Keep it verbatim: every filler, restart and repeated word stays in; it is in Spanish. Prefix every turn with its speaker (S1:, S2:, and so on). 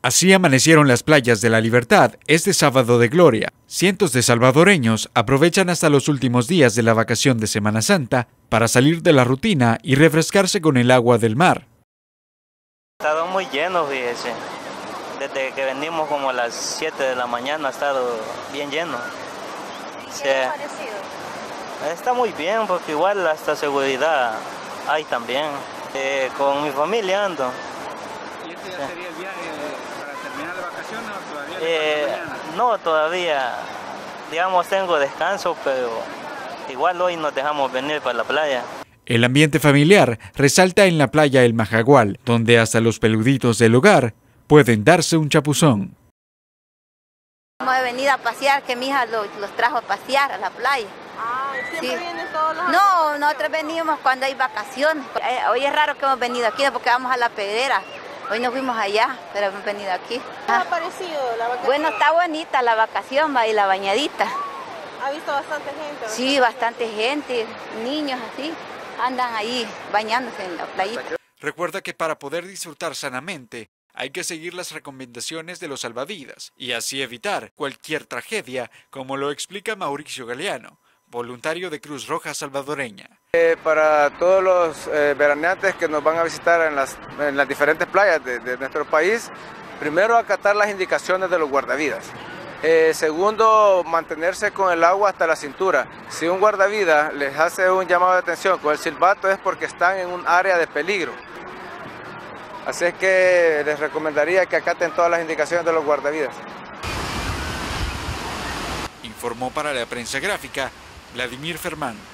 S1: Así amanecieron las playas de La Libertad este sábado de gloria. Cientos de salvadoreños aprovechan hasta los últimos días de la vacación de Semana Santa para salir de la rutina y refrescarse con el agua del mar.
S2: Ha estado muy lleno, fíjese. Desde que venimos como a las siete de la mañana ha estado bien lleno.
S3: ¿Qué le ha parecido?
S2: Está muy bien porque igual hasta seguridad hay también. Eh, con mi familia ando.
S4: ¿Y este ya sería el viaje para terminar la vacación o todavía
S2: Eh,
S4: le falta mañana?
S2: no, todavía, digamos, tengo descanso, pero igual hoy nos dejamos venir para la playa.
S1: El ambiente familiar resalta en la playa El Majagual, donde hasta los peluditos del hogar pueden darse un chapuzón.
S3: Hemos venido a pasear, que mi hija los, los trajo a pasear a la playa.
S5: Ah, ¿siempre
S3: Sí.
S5: vienen todos los
S3: No,
S5: años?
S3: nosotros venimos cuando hay vacaciones. Eh, Hoy es raro que hemos venido aquí porque vamos a La Pedrera. Hoy nos fuimos allá, pero hemos venido aquí.
S5: ¿Qué le ha parecido la vacación?
S3: Bueno, está bonita la vacación, va, y la bañadita.
S5: ¿Ha visto bastante gente?
S3: Sí, bastante gente, niños así, andan ahí bañándose en la playita.
S1: Recuerda que para poder disfrutar sanamente hay que seguir las recomendaciones de los salvavidas y así evitar cualquier tragedia, como lo explica Mauricio Galeano, voluntario de Cruz Roja Salvadoreña.
S6: Eh, para todos los eh, veraneantes que nos van a visitar en las, en las diferentes playas de, de nuestro país, primero acatar las indicaciones de los guardavidas. Eh, segundo, mantenerse con el agua hasta la cintura. Si un guardavidas les hace un llamado de atención con el silbato es porque están en un área de peligro. Así es que les recomendaría que acaten todas las indicaciones de los guardavidas.
S1: Informó para la prensa gráfica Vladimir Fermán.